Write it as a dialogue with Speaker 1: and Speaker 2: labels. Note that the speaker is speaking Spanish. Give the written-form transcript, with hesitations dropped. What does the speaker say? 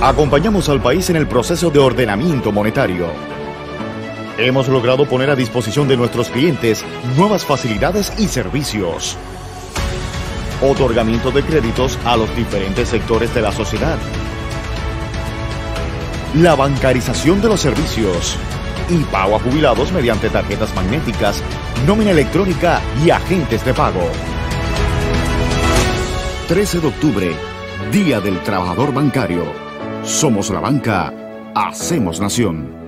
Speaker 1: Acompañamos al país en el proceso de ordenamiento monetario. Hemos logrado poner a disposición de nuestros clientes nuevas facilidades y servicios. Otorgamiento de créditos a los diferentes sectores de la sociedad. La bancarización de los servicios. Y pago a jubilados mediante tarjetas magnéticas, nómina electrónica y agentes de pago. 13 de octubre, Día del Trabajador Bancario. Somos la banca, hacemos nación.